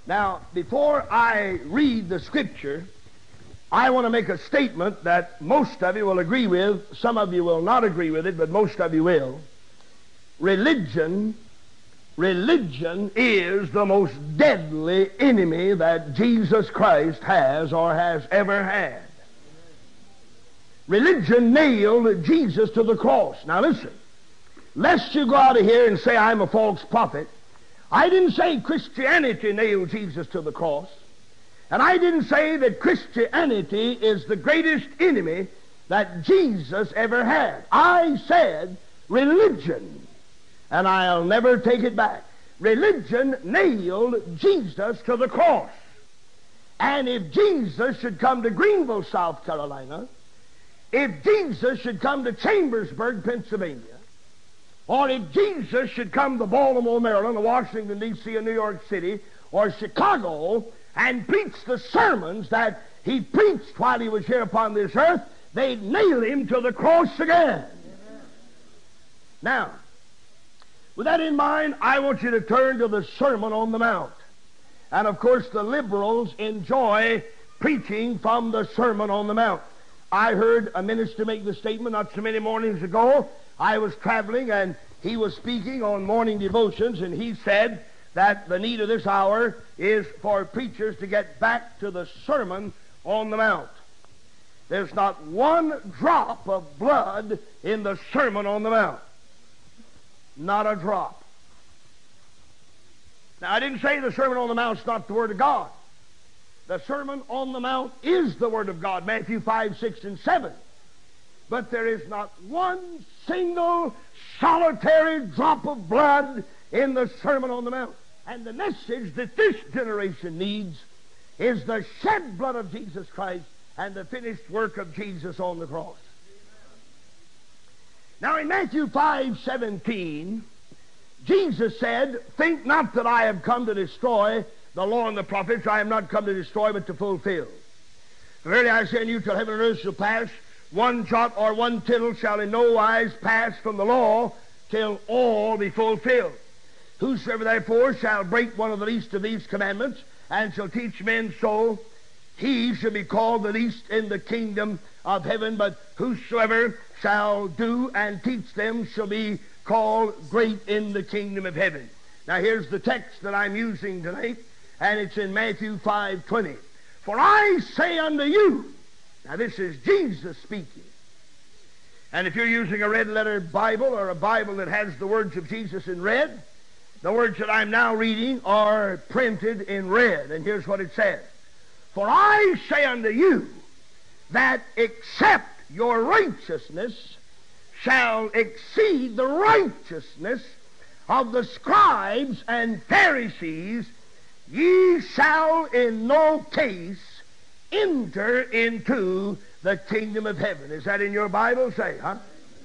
Now, before I read the Scripture, I want to make a statement that most of you will agree with. Some of you will not agree with it, but most of you will. Religion is the most deadly enemy that Jesus Christ has or has ever had. Religion nailed Jesus to the cross. Now listen, lest you go out of here and say I'm a false prophet, I didn't say Christianity nailed Jesus to the cross. And I didn't say that Christianity is the greatest enemy that Jesus ever had. I said religion. And I'll never take it back. Religion nailed Jesus to the cross. And if Jesus should come to Greenville, South Carolina, if Jesus should come to Chambersburg, Pennsylvania, or if Jesus should come to Baltimore, Maryland, or Washington, D.C., or New York City, or Chicago, and preach the sermons that he preached while he was here upon this earth, they'd nail him to the cross again. Now, with that in mind, I want you to turn to the Sermon on the Mount. And of course, the liberals enjoy preaching from the Sermon on the Mount. I heard a minister make the statement not so many mornings ago. I was traveling and he was speaking on morning devotions, and he said that the need of this hour is for preachers to get back to the Sermon on the Mount. There's not one drop of blood in the Sermon on the Mount. Not a drop. Now, I didn't say the Sermon on the Mount is not the Word of God. The Sermon on the Mount is the Word of God, Matthew 5, 6, and 7. But there is not one single solitary drop of blood in the Sermon on the Mount. And the message that this generation needs is the shed blood of Jesus Christ and the finished work of Jesus on the cross. Now in Matthew 5:17, Jesus said, "Think not that I have come to destroy the law and the prophets. I am not come to destroy, but to fulfill. Verily I say unto you, till heaven and earth shall pass, one jot or one tittle shall in no wise pass from the law, till all be fulfilled. Whosoever therefore shall break one of the least of these commandments, and shall teach men so, he shall be called the least in the kingdom of heaven. But whosoever shall do and teach them shall be called great in the kingdom of heaven." Now here's the text that I'm using tonight, and it's in Matthew 5:20. "For I say unto you," now this is Jesus speaking. And if you're using a red-letter Bible or a Bible that has the words of Jesus in red, the words that I'm now reading are printed in red. And here's what it says. "For I say unto you that except your righteousness shall exceed the righteousness of the scribes and Pharisees, ye shall in no case enter into the kingdom of heaven." Is that in your Bible? Say, huh?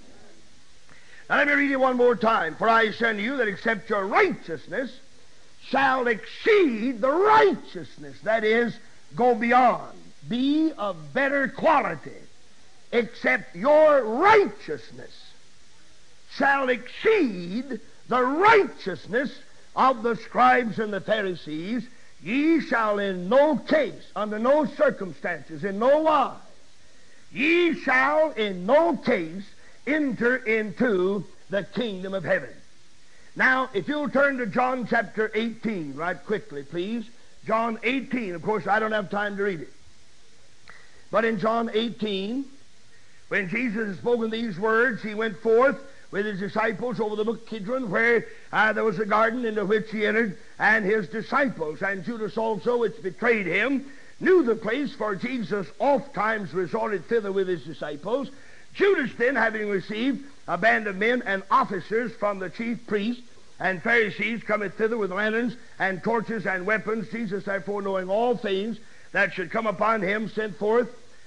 Now let me read it one more time. "For I say unto you that except your righteousness shall exceed the righteousness," that is, go beyond, be of better quality, "except your righteousness shall exceed the righteousness of the scribes and the Pharisees, ye shall in no case, under no circumstances, in no wise, ye shall in no case enter into the kingdom of heaven." Now, if you'll turn to John chapter 18 right quickly, please. John 18. Of course, I don't have time to read it. But in John 18, when Jesus had spoken these words, he went forth with his disciples over the brook Kidron, where there was a garden into which he entered, and his disciples, and Judas also, which betrayed him, knew the place, for Jesus oft times resorted thither with his disciples. Judas then, having received a band of men and officers from the chief priests and Pharisees, cometh thither with lanterns and torches and weapons. Jesus, therefore, knowing all things that should come upon him, went forth,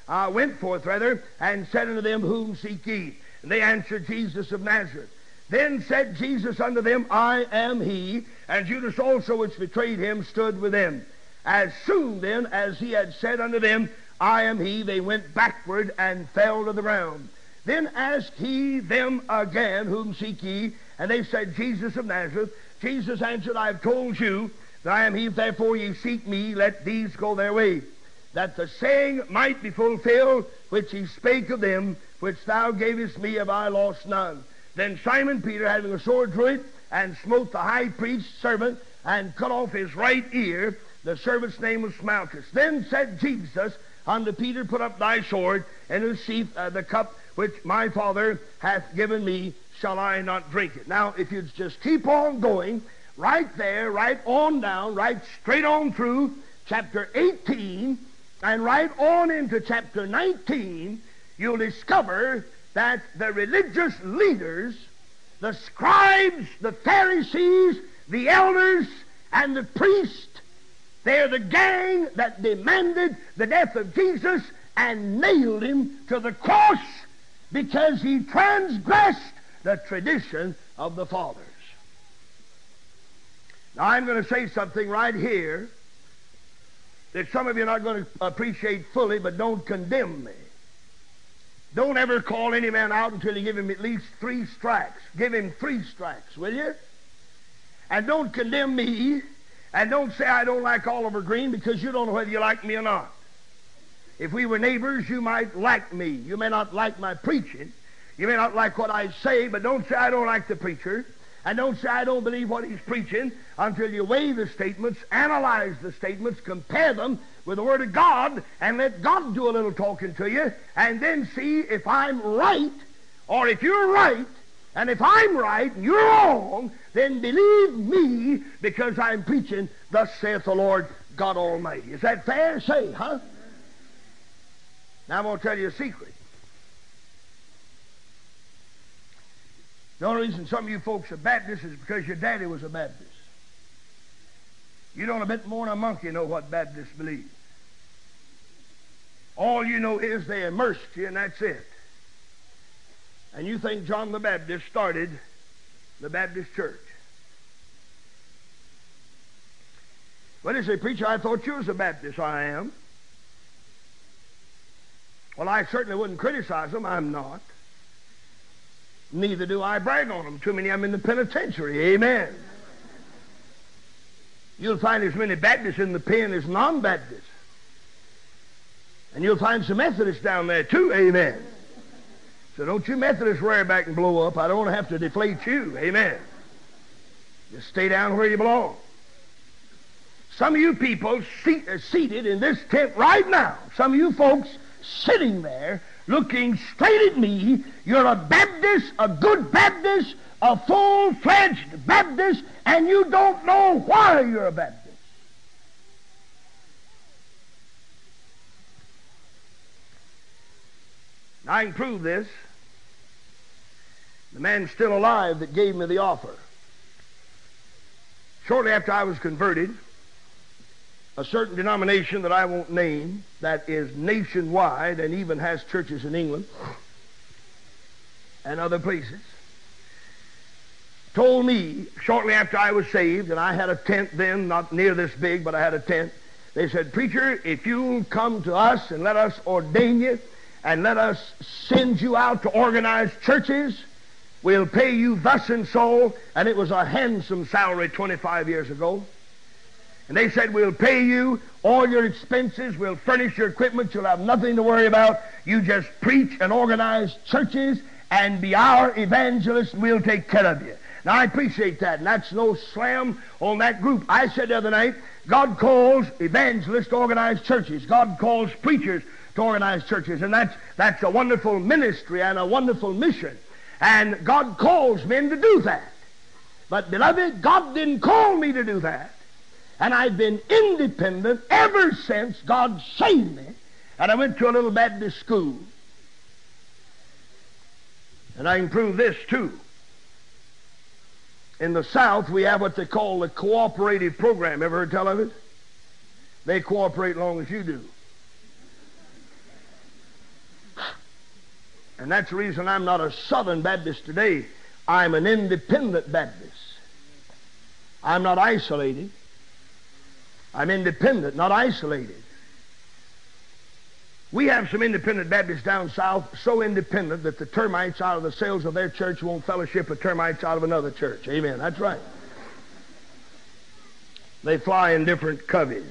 and said unto them, "Whom seek ye?" And they answered, "Jesus of Nazareth." Then said Jesus unto them, "I am he." And Judas also, which betrayed him, stood with them. As soon then as he had said unto them, "I am he," they went backward and fell to the ground. Then asked he them again, "Whom seek ye?" And they said, "Jesus of Nazareth." Jesus answered, "I have told you that I am he. If therefore ye seek me, let these go their way, that the saying might be fulfilled, which he spake of them, which thou gavest me, have I lost none. Then Simon Peter, having a sword, drew it, and smote the high priest's servant, and cut off his right ear. The servant's name was Malchus. Then said Jesus unto Peter, put up thy sword, and in the sheath the cup which my Father hath given me, shall I not drink it? Now, if you'd just keep on going, right there, right on down, right straight on through chapter 18, and right on into chapter 19, you'll discover that the religious leaders, the scribes, the Pharisees, the elders, and the priests, they're the gang that demanded the death of Jesus and nailed him to the cross because he transgressed the tradition of the fathers. Now, I'm going to say something right here that some of you are not going to appreciate fully, but don't condemn me. Don't ever call any man out until you give him at least 3 strikes. Give him 3 strikes, will you? And don't condemn me, and don't say I don't like Oliver Green, because you don't know whether you like me or not. If we were neighbors, you might like me. You may not like my preaching. You may not like what I say, but don't say I don't like the preacher. And don't say I don't believe what he's preaching until you weigh the statements, analyze the statements, compare them with the Word of God, and let God do a little talking to you, and then see if I'm right or if you're right. And if I'm right and you're wrong, then believe me, because I'm preaching, thus saith the Lord God Almighty. Is that fair? Say, huh? Now I'm going to tell you a secret. The only reason some of you folks are Baptists is because your daddy was a Baptist. You don't a bit more than a monkey know what Baptists believe. All you know is they immersed you, and that's it. And you think John the Baptist started the Baptist church. Well, they say, preacher, I thought you was a Baptist. I am. Well, I certainly wouldn't criticize them. I'm not. Neither do I brag on them. Too many of them in the penitentiary. Amen. You'll find as many Baptists in the pen as non-Baptists. And you'll find some Methodists down there too. Amen. So don't you Methodists rear back and blow up. I don't want to have to deflate you. Amen. Just stay down where you belong. Some of you people are seated in this tent right now. Some of you folks sitting there looking straight at me. You're a Baptist, a good Baptist, a full-fledged Baptist, and you don't know why you're a Baptist. Now, I can prove this. The man's still alive that gave me the offer. Shortly after I was converted, a certain denomination that I won't name, that is nationwide and even has churches in England and other places, told me shortly after I was saved, and I had a tent then, not near this big, but I had a tent. They said, preacher, if you'll come to us and let us ordain you and let us send you out to organize churches, we'll pay you thus and so. And it was a handsome salary 25 years ago. And they said, we'll pay you all your expenses, we'll furnish your equipment, you'll have nothing to worry about. You just preach and organize churches and be our evangelist, and we'll take care of you. Now, I appreciate that, and that's no slam on that group. I said the other night, God calls evangelists to organize churches. God calls preachers to organize churches, and that's a wonderful ministry and a wonderful mission. And God calls men to do that. But, beloved, God didn't call me to do that. And I've been independent ever since God saved me. And I went to a little Baptist school. And I can prove this too. In the South, we have what they call the cooperative program. Ever heard tell of it? They cooperate as long as you do. And that's the reason I'm not a Southern Baptist today. I'm an independent Baptist. I'm not isolated. I'm independent, not isolated. We have some independent Baptists down south, so independent that the termites out of the cells of their church won't fellowship with termites out of another church. Amen. That's right. They fly in different coveys.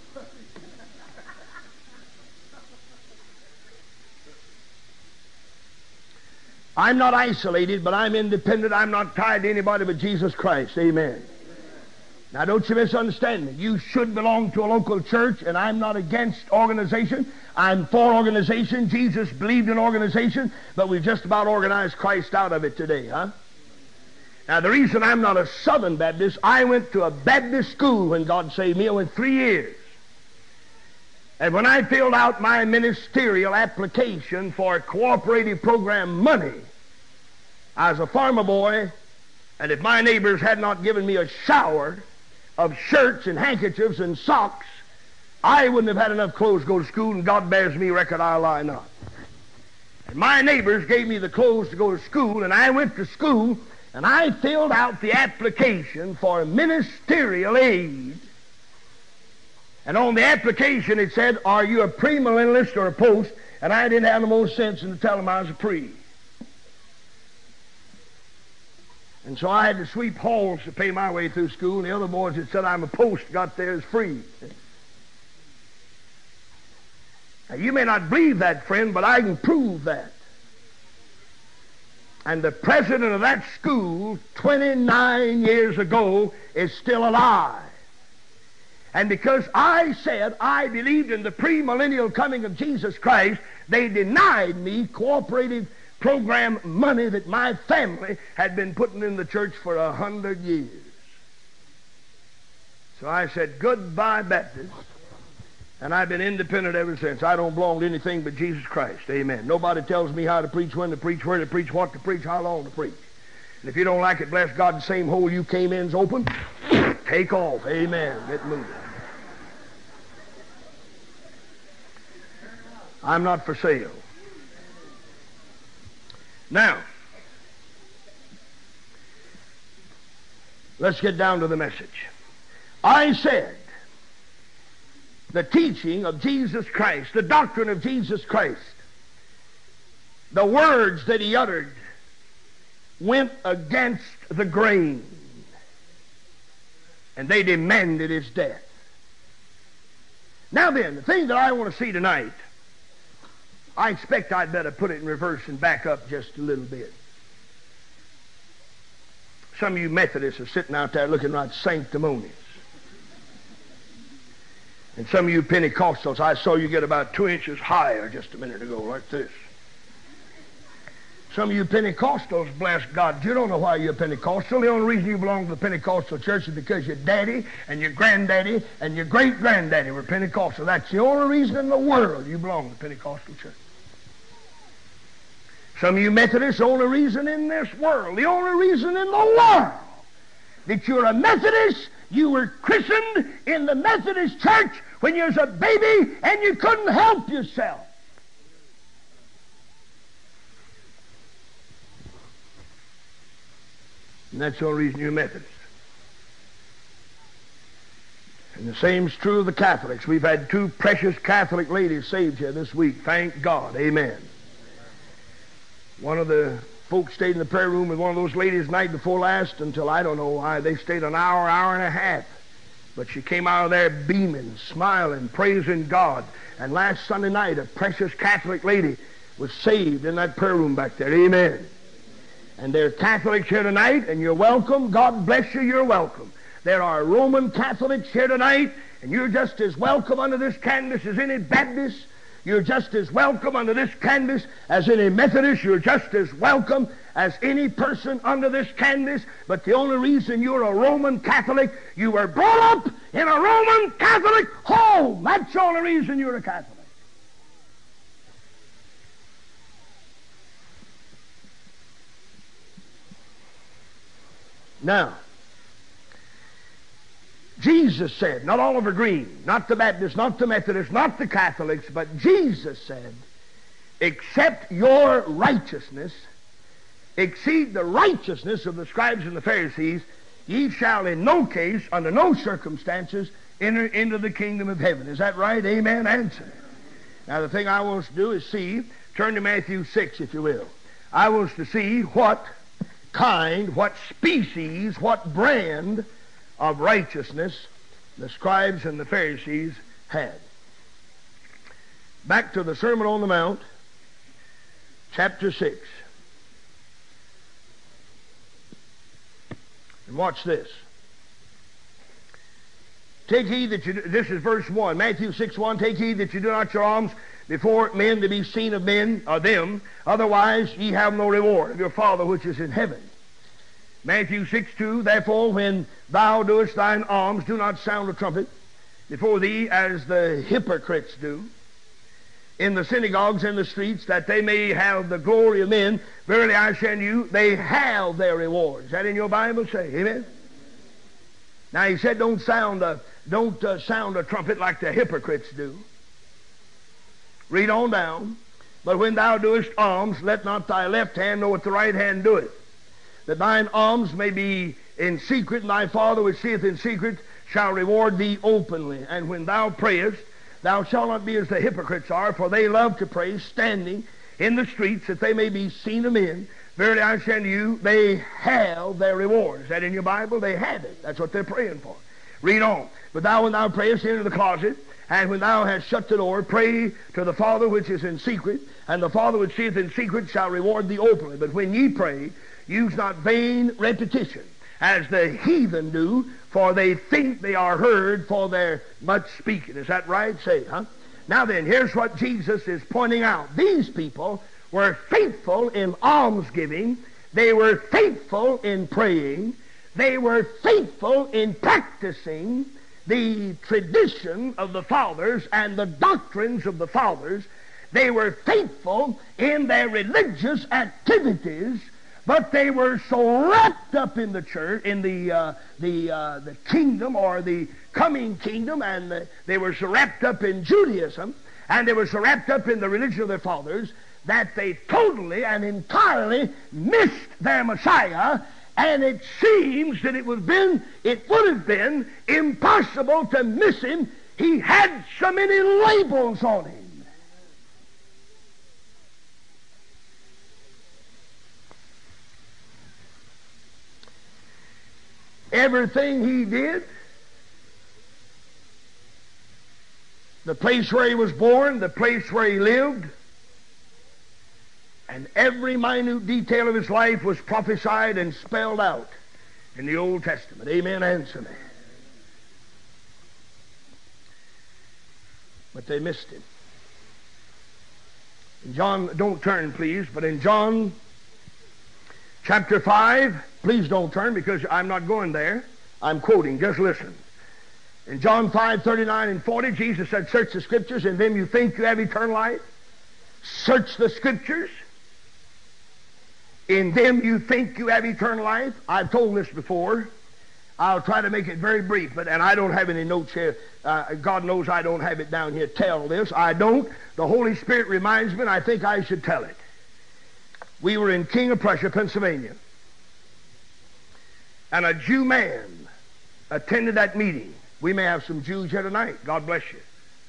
I'm not isolated, but I'm independent. I'm not tied to anybody but Jesus Christ. Amen. Now, don't you misunderstand me. You should belong to a local church, and I'm not against organization. I'm for organization. Jesus believed in organization, but we've just about organized Christ out of it today, huh? Now, the reason I'm not a Southern Baptist, I went to a Baptist school when God saved me. I went 3 years. And when I filled out my ministerial application for cooperative program money, I was a farmer boy, and if my neighbors had not given me a shower of shirts and handkerchiefs and socks, I wouldn't have had enough clothes to go to school, and God bears me record, I lie not. And my neighbors gave me the clothes to go to school, and I went to school, and I filled out the application for ministerial aid. And on the application it said, are you a premillennialist or a post? And I didn't have the most sense to tell them I was a pre. And so I had to sweep halls to pay my way through school, and the other boys that said I'm a post got theirs free. Now, you may not believe that, friend, but I can prove that. And the president of that school, 29 years ago, is still alive. And because I said I believed in the premillennial coming of Jesus Christ, they denied me cooperative program money that my family had been putting in the church for 100 years. So I said, goodbye, Baptist. And I've been independent ever since. I don't belong to anything but Jesus Christ. Amen. Nobody tells me how to preach, when to preach, where to preach, what to preach, how long to preach. And if you don't like it, bless God, the same hole you came in's open. Take off. Amen. Get moving. I'm not for sale. Now, let's get down to the message. I said the teaching of Jesus Christ, the doctrine of Jesus Christ, the words that he uttered went against the grain, and they demanded his death. Now then, the thing that I want to see tonight, I expect I'd better put it in reverse and back up just a little bit. Some of you Methodists are sitting out there looking right sanctimonious. And some of you Pentecostals, I saw you get about 2 inches higher just a minute ago, like this. Some of you Pentecostals, bless God, you don't know why you're Pentecostal. The only reason you belong to the Pentecostal church is because your daddy and your granddaddy and your great-granddaddy were Pentecostal. That's the only reason in the world you belong to the Pentecostal church. Some of you Methodists, the only reason in this world, the only reason in the world that you're a Methodist, you were christened in the Methodist church when you was a baby and you couldn't help yourself. And that's the only reason you're Methodist. And the same's true of the Catholics. We've had 2 precious Catholic ladies saved here this week. Thank God. Amen. One of the folks stayed in the prayer room with one of those ladies night before last until I don't know why. They stayed an hour, hour and a half. But she came out of there beaming, smiling, praising God. And last Sunday night, a precious Catholic lady was saved in that prayer room back there. Amen. And there are Catholics here tonight, and you're welcome. God bless you, you're welcome. There are Roman Catholics here tonight, and you're just as welcome under this canvas as any Baptist. You're just as welcome under this canvas as any Methodist. You're just as welcome as any person under this canvas. But the only reason you're a Roman Catholic, you were brought up in a Roman Catholic home. That's the only reason you're a Catholic. Now, Jesus said, not Oliver Green, not the Baptists, not the Methodists, not the Catholics, but Jesus said, except your righteousness exceed the righteousness of the scribes and the Pharisees, ye shall in no case, under no circumstances, enter into the kingdom of heaven. Is that right? Amen? Answer. Now the thing I want us to do is see, turn to Matthew 6 if you will. I want us to see what kind, what species, what brand of righteousness the scribes and the Pharisees had. Back to the Sermon on the Mount, chapter 6. And watch this. Take heed that you, this is verse 1, Matthew 6:1, take heed that you do not your alms before men to be seen of men, or them, otherwise ye have no reward of your Father which is in heaven. Matthew 6:2, therefore when thou doest thine alms, do not sound a trumpet before thee as the hypocrites do in the synagogues and the streets, that they may have the glory of men. Verily I say unto you, they have their reward. Is that in your Bible? Say amen. Now he said don't sound a trumpet like the hypocrites do. Read on down. But when thou doest alms, let not thy left hand know what the right hand doeth, that thine alms may be in secret, and thy Father which seeth in secret shall reward thee openly. And when thou prayest, thou shalt not be as the hypocrites are, for they love to pray standing in the streets, that they may be seen of men. Verily I say unto you, they have their reward. Is that in your Bible? They have it. That's what they're praying for. Read on. But thou, when thou prayest, enter the closet, and when thou hast shut the door, pray to the Father which is in secret, and the Father which seeth in secret shall reward thee openly. But when ye pray, use not vain repetition, as the heathen do, for they think they are heard for their much speaking. Is that right? Say, huh? Now then, here's what Jesus is pointing out. These people were faithful in almsgiving. They were faithful in praying. They were faithful in practicing the tradition of the fathers and the doctrines of the fathers. They were faithful in their religious activities, but they were so wrapped up in the church, in the kingdom or the coming kingdom, and they were so wrapped up in Judaism, and they were so wrapped up in the religion of their fathers, that they totally and entirely missed their Messiah. And it seems that it would have been impossible to miss him. He had so many labels on him. Everything he did, the place where he was born, the place where he lived, and every minute detail of his life was prophesied and spelled out in the Old Testament. Amen. Answer me. But they missed him. In John, don't turn please, but in John chapter 5, please don't turn because I'm not going there. I'm quoting, just listen. In John 5:39 and 40, Jesus said, search the Scriptures, in them you think you have eternal life. Search the Scriptures. In them you think you have eternal life. I've told this before. I'll try to make it very brief, and I don't have any notes here. God knows I don't have it down here. Tell this. I don't. The Holy Spirit reminds me, and I think I should tell it. We were in King of Prussia, Pennsylvania, and a Jew man attended that meeting. We may have some Jews here tonight. God bless you.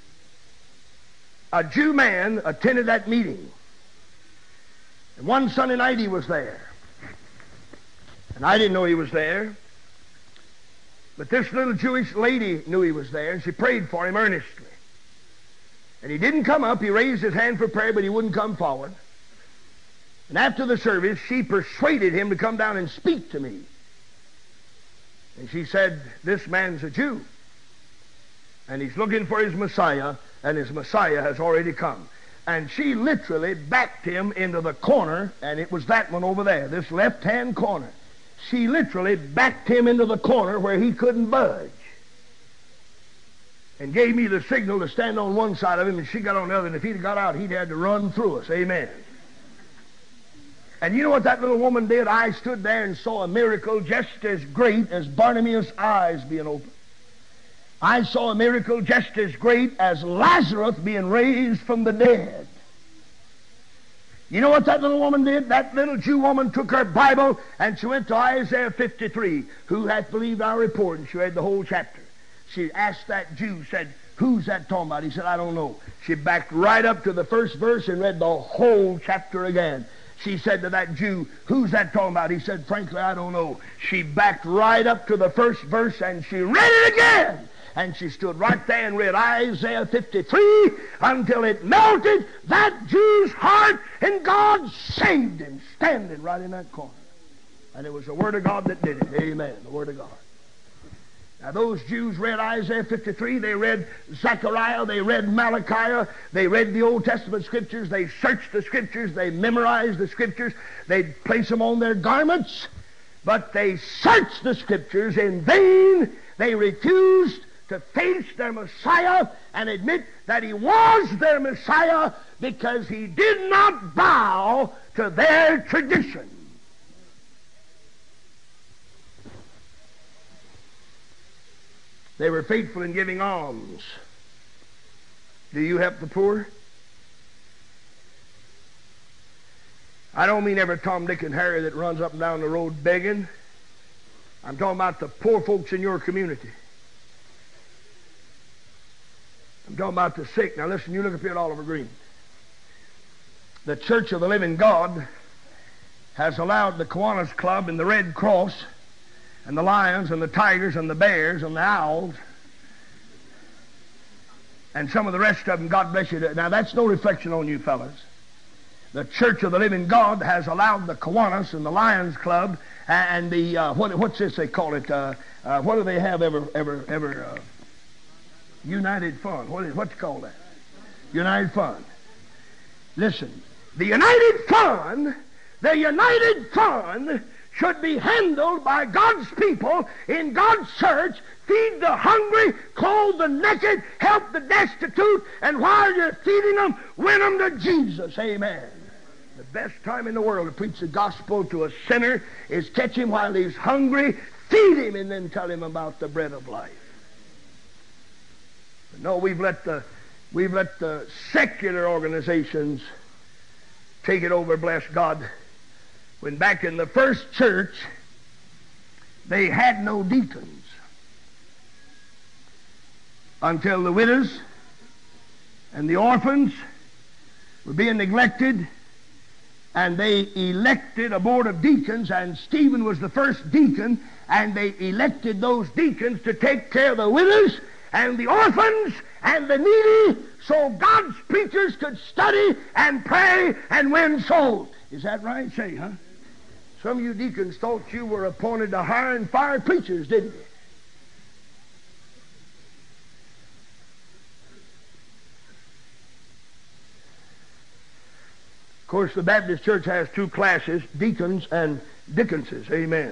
A Jew man attended that meeting. And one Sunday night he was there. And I didn't know he was there. But this little Jewish lady knew he was there, and she prayed for him earnestly. And he didn't come up. He raised his hand for prayer, but he wouldn't come forward. And after the service, she persuaded him to come down and speak to me. And she said, this man's a Jew. And he's looking for his Messiah, and his Messiah has already come. And she literally backed him into the corner, and it was that one over there, this left-hand corner. She literally backed him into the corner where he couldn't budge. And gave me the signal to stand on one side of him, and she got on the other, and if he'd got out, he'd had to run through us. Amen. And you know what that little woman did? I stood there and saw a miracle just as great as Bartimaeus' eyes being opened. I saw a miracle just as great as Lazarus being raised from the dead. You know what that little woman did? That little Jew woman took her Bible and she went to Isaiah 53. Who hath believed our report? And she read the whole chapter. She asked that Jew, said, who's that talking about? He said, I don't know. She backed right up to the first verse and read the whole chapter again. She said to that Jew, who's that talking about? He said, frankly, I don't know. She backed right up to the first verse and she read it again. and she stood right there and read Isaiah 53 until it melted that Jew's heart, and God saved him standing right in that corner. And it was the Word of God that did it. Amen. The Word of God. Now those Jews read Isaiah 53, they read Zechariah, they read Malachi, they read the Old Testament Scriptures, they searched the Scriptures, they memorized the Scriptures, they'd place them on their garments, but they searched the Scriptures in vain. They refused to face their Messiah and admit that he was their Messiah because he did not bow to their tradition. They were faithful in giving alms. Do you help the poor? I don't mean every Tom, Dick, and Harry that runs up and down the road begging. I'm talking about the poor folks in your community. I'm talking about the sick. Now listen, you look up here at Oliver Green. The Church of the Living God has allowed the Kiwanis Club and the Red Cross and the lions and the tigers and the bears and the owls and some of the rest of them, God bless you. Now that's no reflection on you fellas. The Church of the Living God has allowed the Kiwanis and the Lions Club and the what's this they call it? What do they have ever United Fund? What do you call that? United Fund. Listen, the United Fund should be handled by God's people in God's church. Feed the hungry, clothe the naked, help the destitute, and while you're feeding them, win them to Jesus. Amen. The best time in the world to preach the gospel to a sinner is catch him while he's hungry, feed him, and then tell him about the bread of life. But no, we've let the secular organizations take it over, bless God. When back in the first church, they had no deacons until the widows and the orphans were being neglected, and they elected a board of deacons, and Stephen was the first deacon, and they elected those deacons to take care of the widows and the orphans and the needy so God's preachers could study and pray and win souls. Is that right? Say, huh? Some of you deacons thought you were appointed to hire and fire preachers, didn't you? Of course, the Baptist church has two classes, deacons and dickenses. Amen.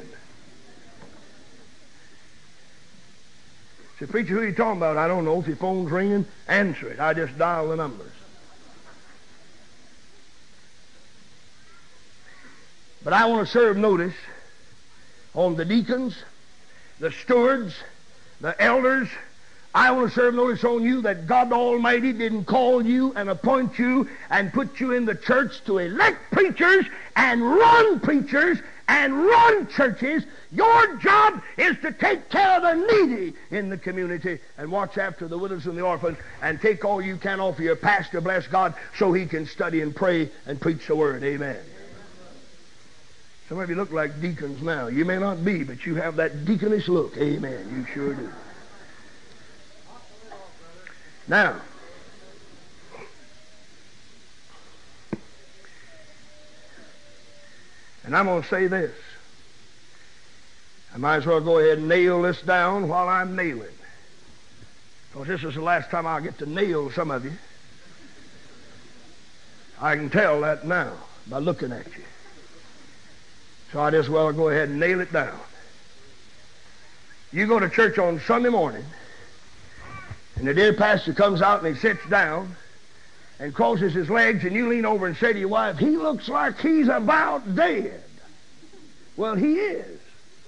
Say, preacher, who are you talking about? I don't know. If your phone's ringing, answer it. I just dial the numbers. But I want to serve notice on the deacons, the stewards, the elders. I want to serve notice on you that God Almighty didn't call you and appoint you and put you in the church to elect preachers and run churches. Your job is to take care of the needy in the community and watch after the widows and the orphans and take all you can off of your pastor, bless God, so he can study and pray and preach the word. Amen. Some of you look like deacons now. You may not be, but you have that deaconish look. Amen. You sure do. Now, and I'm going to say this. I might as well go ahead and nail this down while I'm nailing. Because this is the last time I'll get to nail some of you. I can tell that now by looking at you. So I just well go ahead and nail it down. You go to church on Sunday morning, and the dear pastor comes out and he sits down and crosses his legs, and you lean over and say to your wife, he looks like he's about dead. Well, he is.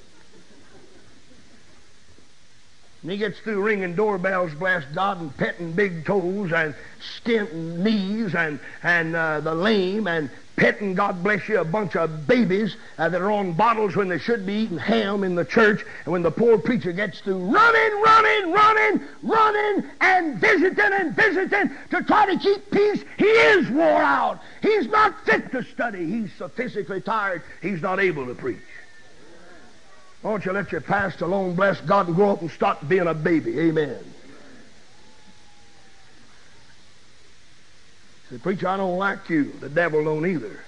And he gets through ringing doorbells, bless God, and petting big toes and skinting knees and the lame and petting, God bless you, a bunch of babies that are on bottles when they should be eating ham in the church. And when the poor preacher gets through running and visiting to try to keep peace, he is wore out. He's not fit to study. He's so physically tired, he's not able to preach. Why don't you let your pastor alone, bless God, and grow up and stop being a baby? Amen. Say, preacher, I don't like you. The devil don't either.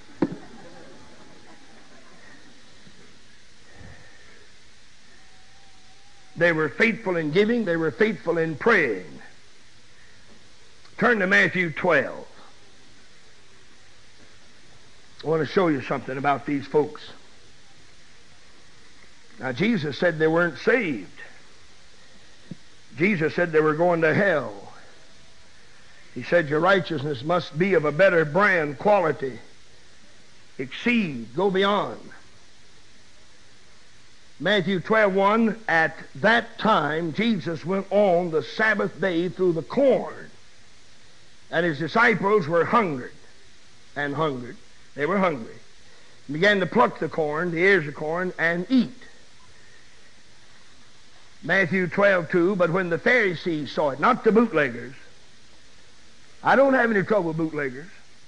They were faithful in giving. They were faithful in praying. Turn to Matthew 12. I want to show you something about these folks. Now, Jesus said they weren't saved. Jesus said they were going to hell. He said your righteousness must be of a better brand, quality, exceed, go beyond. Matthew 12:1, at that time Jesus went on the Sabbath day through the corn, and his disciples were hungered and hungered. They were hungry. He began to pluck the corn, the ears of corn, and eat. Matthew 12:2, but when the Pharisees saw it, not the bootleggers. I don't have any trouble with bootleggers.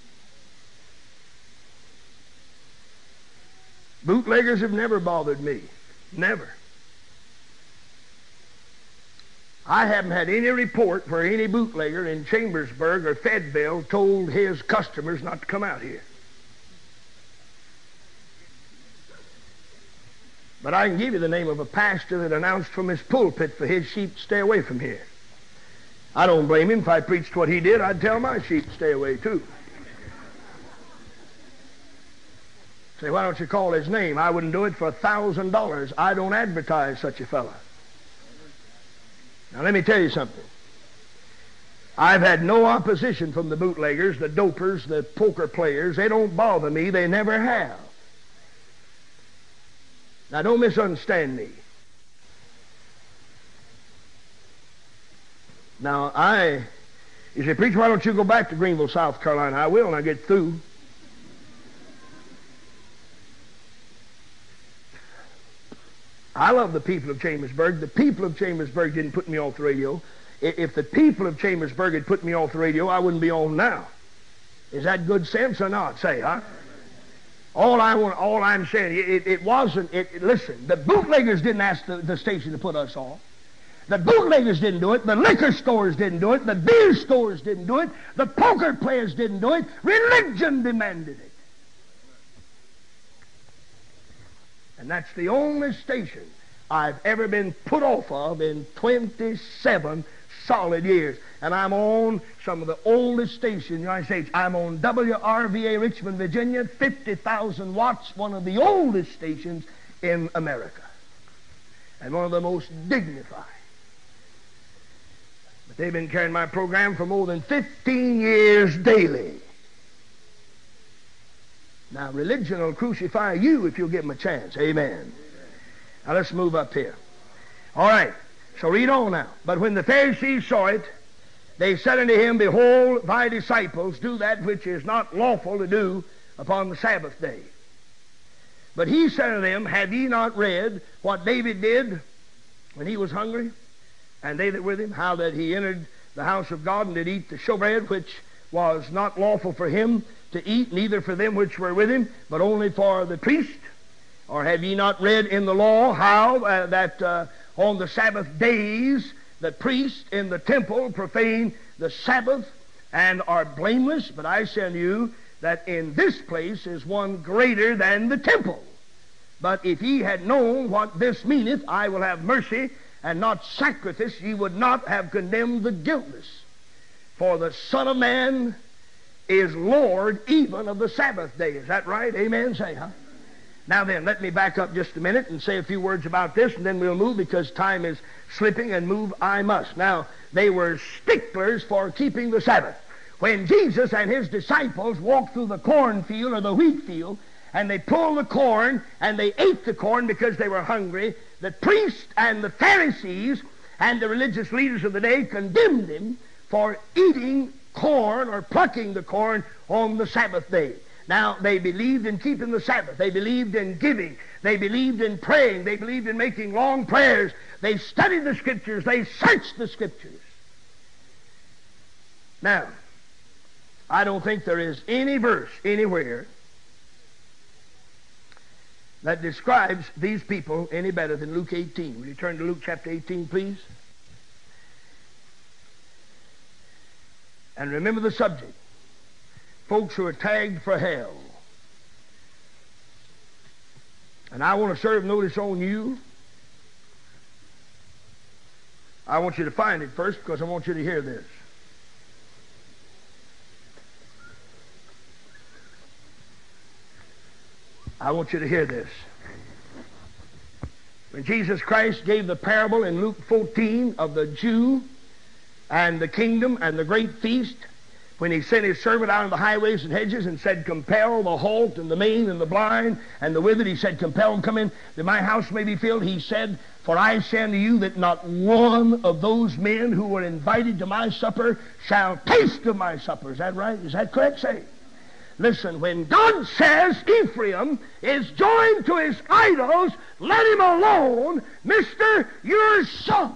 Bootleggers have never bothered me. Never. I haven't had any report where any bootlegger in Chambersburg or Fayetteville told his customers not to come out here. But I can give you the name of a pastor that announced from his pulpit for his sheep to stay away from here. I don't blame him. If I preached what he did, I'd tell my sheep to stay away too. Say, why don't you call his name? I wouldn't do it for $1,000. I don't advertise such a fella. Now let me tell you something. I've had no opposition from the bootleggers, the dopers, the poker players. They don't bother me. They never have. Now don't misunderstand me. Now you say, preacher, why don't you go back to Greenville, South Carolina? I will when I get through. I love the people of Chambersburg. The people of Chambersburg didn't put me off the radio. If the people of Chambersburg had put me off the radio, I wouldn't be on now. Is that good sense or not? Say, huh? All I'm saying, it wasn't. Listen, the bootleggers didn't ask the station to put us on. The bootleggers didn't do it. The liquor stores didn't do it. The beer stores didn't do it. The poker players didn't do it. Religion demanded it. And that's the only station I've ever been put off of in 27 solid years. And I'm on some of the oldest stations in the United States. I'm on WRVA Richmond, Virginia, 50,000 watts, one of the oldest stations in America. And one of the most dignified. But they've been carrying my program for more than 15 years daily. Now, religion will crucify you if you'll give them a chance. Amen. Now, let's move up here. All right. So read on now. But when the Pharisees saw it, they said unto him, behold, thy disciples do that which is not lawful to do upon the Sabbath day. But he said unto them, have ye not read what David did when he was hungry, and they that with him, how that he entered the house of God and did eat the showbread, which was not lawful for him to eat, neither for them which were with him, but only for the priest? Or have ye not read in the law how that on the Sabbath days the priests in the temple profane the Sabbath and are blameless? But I say unto you that in this place is one greater than the temple. But if ye had known what this meaneth, I will have mercy and not sacrifice, ye would not have condemned the guiltless. For the Son of Man is Lord even of the Sabbath day. Is that right? Amen? Say, huh? Now then, let me back up just a minute and say a few words about this, and then we'll move, because time is slipping, and move I must. Now, they were sticklers for keeping the Sabbath. When Jesus and his disciples walked through the cornfield or the wheat field, and they pulled the corn, and they ate the corn because they were hungry, the priests and the Pharisees and the religious leaders of the day condemned him for eating corn or plucking the corn on the Sabbath day. Now, they believed in keeping the Sabbath. They believed in giving. They believed in praying. They believed in making long prayers. They studied the Scriptures. They searched the Scriptures. Now, I don't think there is any verse anywhere that describes these people any better than Luke 18. Will you turn to Luke chapter 18, please? And remember the subject. Folks who are tagged for hell. And I want to serve notice on you. I want you to find it first because I want you to hear this. I want you to hear this. When Jesus Christ gave the parable in Luke 14 of the Jew and the kingdom and the great feast, when he sent his servant out on the highways and hedges and said, compel the halt and the maimed and the blind and the withered, he said, compel them, come in, that my house may be filled. He said, for I say unto you that not one of those men who were invited to my supper shall taste of my supper. Is that right? Is that correct? Say. Listen, when God says Ephraim is joined to his idols, let him alone, mister, you're sunk.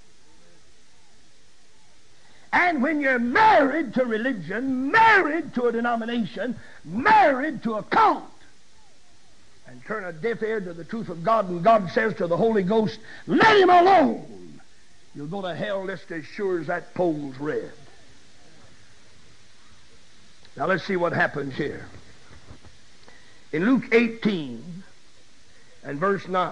And when you're married to religion, married to a denomination, married to a cult, and turn a deaf ear to the truth of God, and God says to the Holy Ghost, let him alone, you'll go to hell just as sure as that pole's red. Now let's see what happens here. In Luke 18 and verse 9,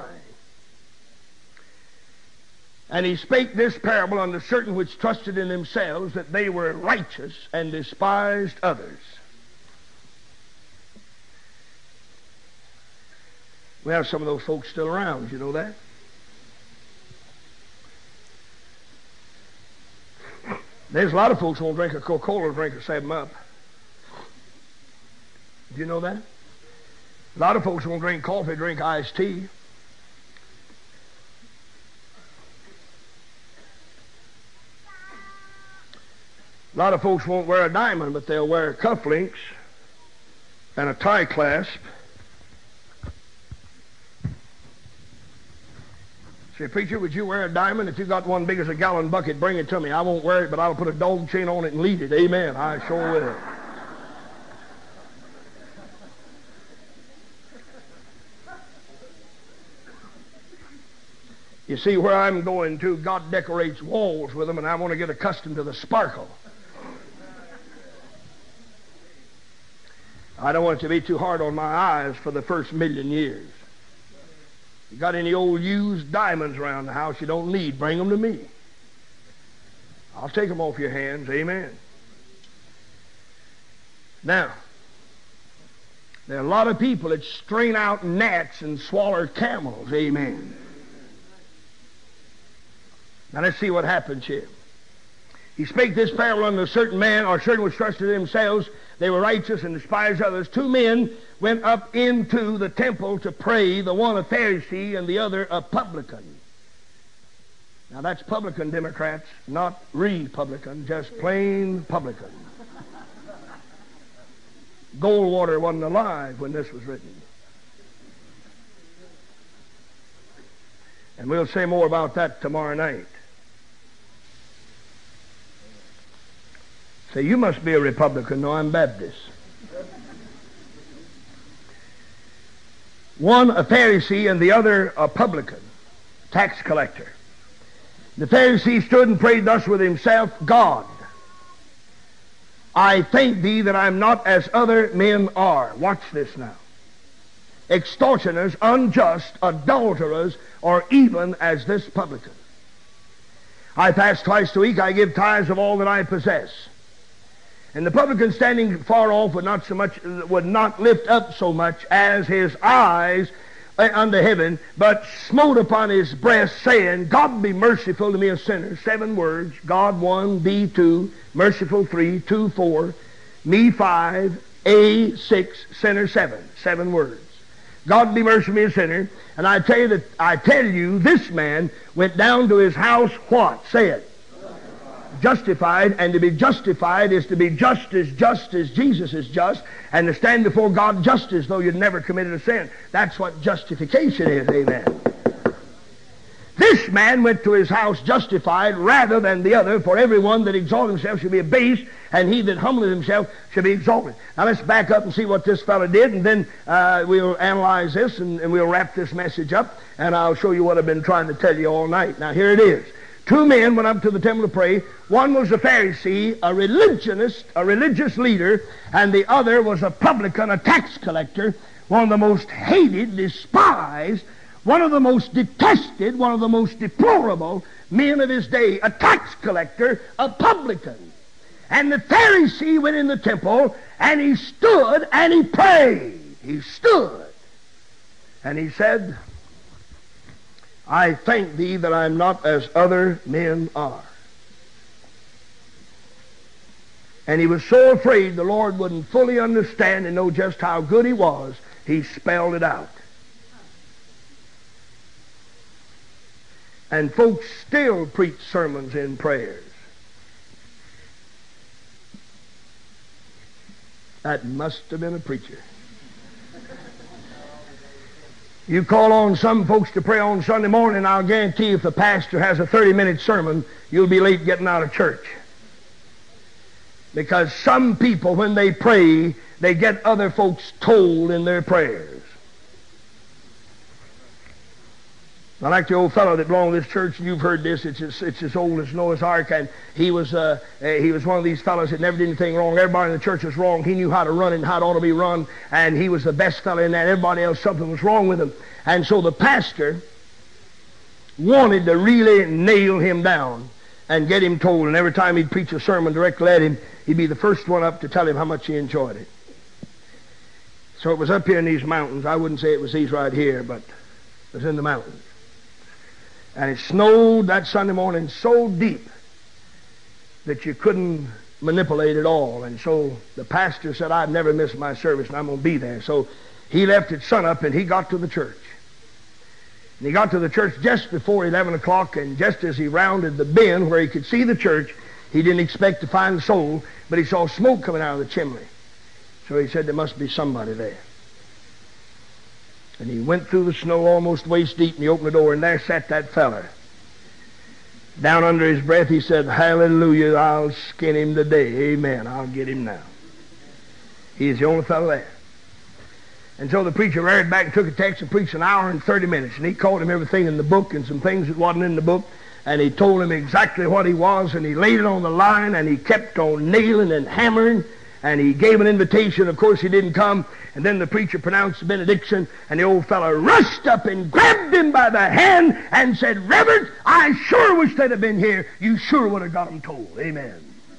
and he spake this parable unto certain which trusted in themselves that they were righteous and despised others. We have some of those folks still around, you know that? There's a lot of folks who won't drink a Coca-Cola or drink a 7-Up. Do you know that? A lot of folks won't drink coffee, drink iced tea. A lot of folks won't wear a diamond, but they'll wear cufflinks and a tie clasp. Say, preacher, would you wear a diamond? If you got one big as a gallon bucket, bring it to me. I won't wear it, but I'll put a dog chain on it and lead it. Amen. I sure will. You see, where I'm going to, God decorates walls with them, and I want to get accustomed to the sparkle. I don't want it to be too hard on my eyes for the first 1,000,000 years. You got any old used diamonds around the house you don't need, bring them to me. I'll take them off your hands. Amen. Now, there are a lot of people that strain out gnats and swallow camels. Amen. Now let's see what happens here. He spake this parable unto a certain man, or certain which trusted in themselves, they were righteous and despised others. 2 men went up into the temple to pray, the one a Pharisee and the other a publican. Now that's publican, Democrats, not Republican, just plain publican. Goldwater wasn't alive when this was written. And we'll say more about that tomorrow night. Say, you must be a Republican. No, I'm Baptist. One a Pharisee and the other a publican, tax collector. The Pharisee stood and prayed thus with himself, God, I thank thee that I'm not as other men are. Watch this now. Extortioners, unjust, adulterers, or even as this publican. I fast twice a week. I give tithes of all that I possess. And the publican, standing far off, would not lift up so much as his eyes unto heaven, but smote upon his breast, saying, God be merciful to me a sinner. 7 words. God 1, B 2, merciful 3, 2 4, me 5, A 6, sinner 7. 7 words. God be merciful to me a sinner. And I tell you, this man went down to his house, what? Say it. Justified, and to be justified is to be just as Jesus is just, and to stand before God just as though you'd never committed a sin. That's what justification is, amen. This man went to his house justified rather than the other, for everyone that exalted himself shall be abased, and he that humbleth himself shall be exalted. Now let's back up and see what this fellow did, and then we'll analyze this, and we'll wrap this message up, and I'll show you what I've been trying to tell you all night. Now here it is. Two men went up to the temple to pray. One was a Pharisee, a religious leader, and the other was a publican, a tax collector, one of the most hated, despised, one of the most detested, one of the most deplorable men of his day, a tax collector, a publican. And the Pharisee went in the temple, and he stood and he prayed. He stood. And he said, I thank thee that I am not as other men are. And he was so afraid the Lord wouldn't fully understand and know just how good he was, he spelled it out. And folks still preach sermons in prayers. That must have been a preacher. You call on some folks to pray on Sunday morning, I'll guarantee if the pastor has a 30-minute sermon, you'll be late getting out of church. Because some people, when they pray, they get other folks told in their prayers. I like the old fellow that belonged to this church, and you've heard this. It's as old as Noah's Ark, and he was one of these fellows that never did anything wrong. Everybody in the church was wrong. He knew how to run and how it ought to be run, and he was the best fellow in that. Everybody else, something was wrong with him. And so the pastor wanted to really nail him down and get him told, and every time he'd preach a sermon directly at him, he'd be the first one up to tell him how much he enjoyed it. So it was up here in these mountains. I wouldn't say it was these right here, but it was in the mountains. And it snowed that Sunday morning so deep that you couldn't manipulate it all. And so the pastor said, I've never missed my service, and I'm going to be there. So he left at sunup, and he got to the church. And he got to the church just before 11 o'clock, and just as he rounded the bend where he could see the church, he didn't expect to find a soul, but he saw smoke coming out of the chimney. So he said, there must be somebody there. And he went through the snow almost waist deep, and he opened the door, and there sat that feller. Down under his breath, he said, hallelujah, I'll skin him today. Amen, I'll get him now. He's the only fellow there. And so the preacher reared back and took a text and preached an hour and 30 minutes. And he called him everything in the book and some things that wasn't in the book. And he told him exactly what he was, and he laid it on the line, and he kept on nailing and hammering. And he gave an invitation. Of course, he didn't come. And then the preacher pronounced the benediction, and the old fellow rushed up and grabbed him by the hand and said, Reverend, I sure wish they'd have been here. You sure would have got them told. Amen.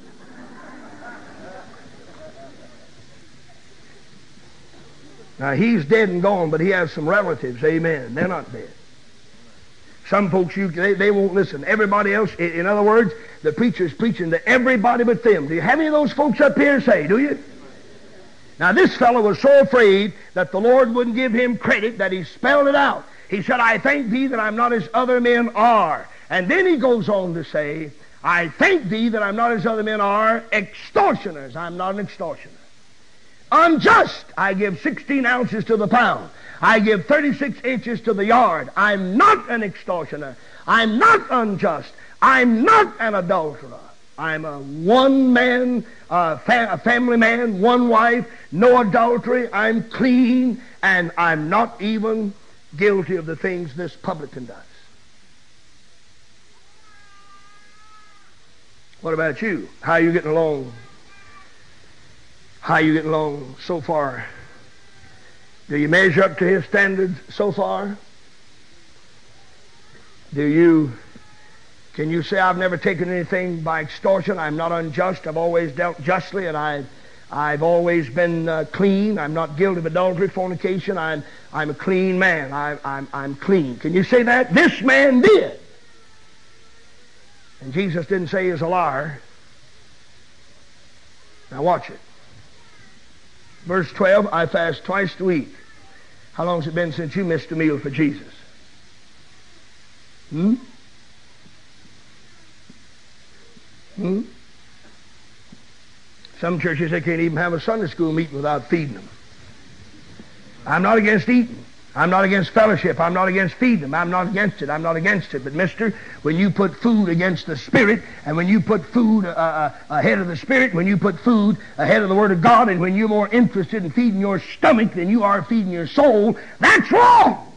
Now, he's dead and gone, but he has some relatives. Amen. They're not dead. Some folks, they won't listen. Everybody else, in other words, the preacher's preaching to everybody but them. Do you have any of those folks up here say, do you? Now, this fellow was so afraid that the Lord wouldn't give him credit that he spelled it out. He said, I thank thee that I'm not as other men are. And then he goes on to say, I thank thee that I'm not as other men are, extortioners. I'm not an extortioner. Unjust. I give 16 ounces to the pound. I give 36 inches to the yard. I'm not an extortioner. I'm not unjust. I'm not an adulterer. I'm a one-man, a family man, one wife, no adultery. I'm clean, and I'm not even guilty of the things this publican does. What about you? How are you getting along? How are you getting along so far? Do you measure up to his standards so far? Can you say, I've never taken anything by extortion, I'm not unjust, I've always dealt justly, and I've always been clean, I'm not guilty of adultery, fornication, I'm a clean man, I'm clean. Can you say that? This man did. And Jesus didn't say he's a liar. Now watch it. Verse 12, I fast twice a week. How long has it been since you missed a meal for Jesus? Some churches, they can't even have a Sunday school meeting without feeding them. I'm not against eating. I'm not against fellowship. I'm not against feeding them. I'm not against it. I'm not against it. But, mister, when you put food against the Spirit, and when you put food ahead of the Spirit, when you put food ahead of the Word of God, and when you're more interested in feeding your stomach than you are feeding your soul, that's wrong.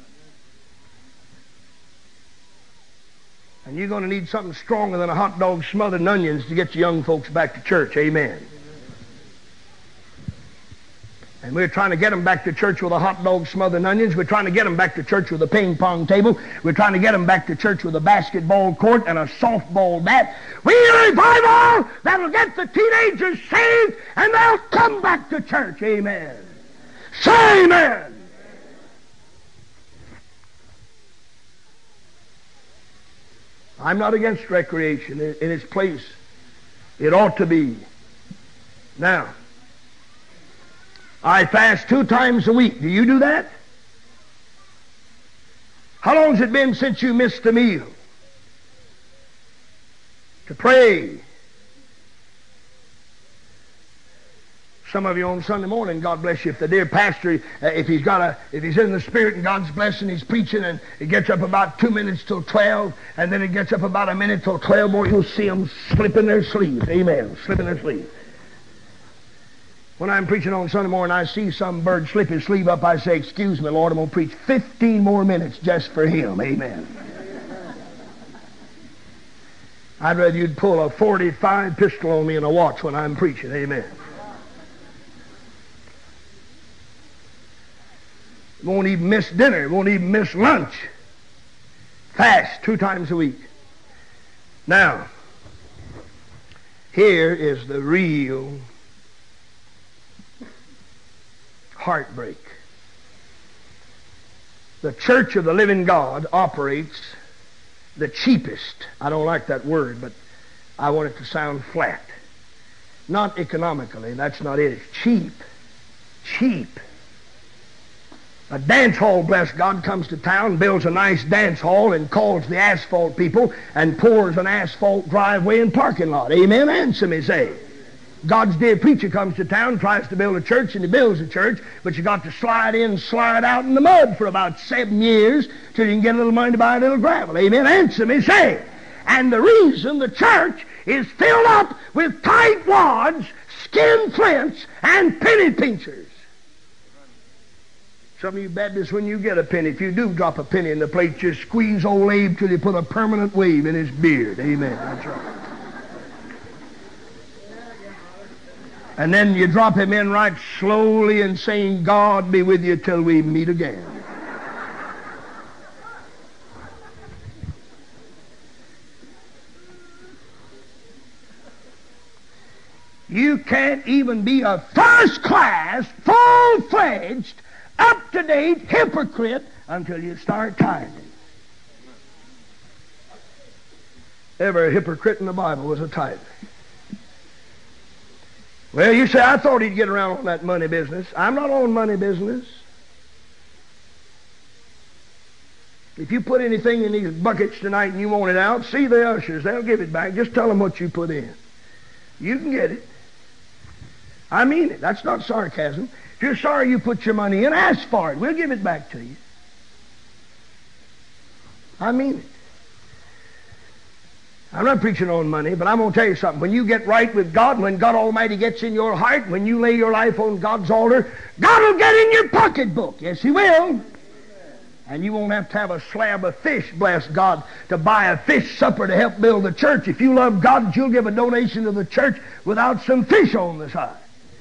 And you're going to need something stronger than a hot dog smothered in onions to get your young folks back to church. Amen. And we're trying to get them back to church with a hot dog smothered in onions. We're trying to get them back to church with a ping pong table. We're trying to get them back to church with a basketball court and a softball bat. We need a revival that'll get the teenagers saved, and they'll come back to church. Amen. Say amen. I'm not against recreation in its place. It ought to be. Now, I fast 2 times a week. Do you do that? How long has it been since you missed a meal? To pray. Some of you on Sunday morning, God bless you, if the dear pastor, if he's in the Spirit and God's blessing, he's preaching, and it gets up about 2 minutes till 12, and then it gets up about a minute till 12 more, you'll see them slipping their sleeves. Amen. Slipping their sleeves. When I'm preaching on Sunday morning, I see some bird slip his sleeve up, I say, excuse me, Lord, I'm going to preach 15 more minutes just for him. Amen. I'd rather you'd pull a .45 pistol on me and a watch when I'm preaching. Amen. Won't even miss dinner. Won't even miss lunch. Fast 2 times a week. Now, here is the real heartbreak. The Church of the Living God operates the cheapest. I don't like that word, but I want it to sound flat. Not economically. That's not it. It's cheap. Cheap. A dance hall, bless God, comes to town, builds a nice dance hall, and calls the asphalt people and pours an asphalt driveway and parking lot. Amen? Answer me, say. God's dear preacher comes to town, tries to build a church, and he builds a church, but you got to slide in, slide out in the mud for about 7 years till you can get a little money to buy a little gravel. Amen? Answer me, say. And the reason the church is filled up with tight wads, skin flints, and penny pinchers. Some of you Baptists, when you get a penny, if you do drop a penny in the plate, just squeeze old Abe till you put a permanent wave in his beard. Amen. That's right. And then you drop him in right slowly and saying, God be with you till we meet again. You can't even be a first-class, full-fledged, up-to-date hypocrite until you start tithing. Every hypocrite in the Bible was a tither. Well, you say, I thought he'd get around on that money business. I'm not on money business. If you put anything in these buckets tonight and you want it out, see the ushers. They'll give it back. Just tell them what you put in. You can get it. I mean it. That's not sarcasm. If you're sorry you put your money in, ask for it. We'll give it back to you. I mean it. I'm not preaching on money, but I'm going to tell you something. When you get right with God, when God Almighty gets in your heart, when you lay your life on God's altar, God will get in your pocketbook. Yes, He will. And you won't have a slab of fish, bless God, to buy a fish supper to help build the church. If you love God, you'll give a donation to the church without some fish on the side.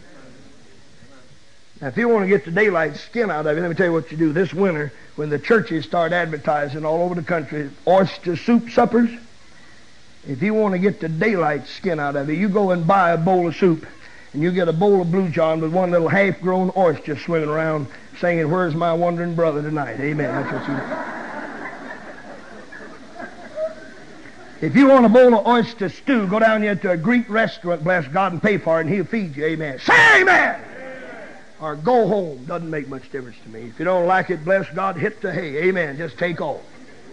Now, if you want to get the daylight skin out of it, let me tell you what you do. This winter, when the churches start advertising all over the country, oyster soup suppers, if you want to get the daylight skin out of it, you go and buy a bowl of soup, and you get a bowl of Blue John with one little half-grown oyster swimming around singing, where's my wandering brother tonight? Amen. That's what you do. If you want a bowl of oyster stew, go down here to a Greek restaurant, bless God, and pay for it, and He'll feed you. Amen. Say amen. Or go home. Doesn't make much difference to me. If you don't like it, bless God, hit the hay. Amen. Just take off.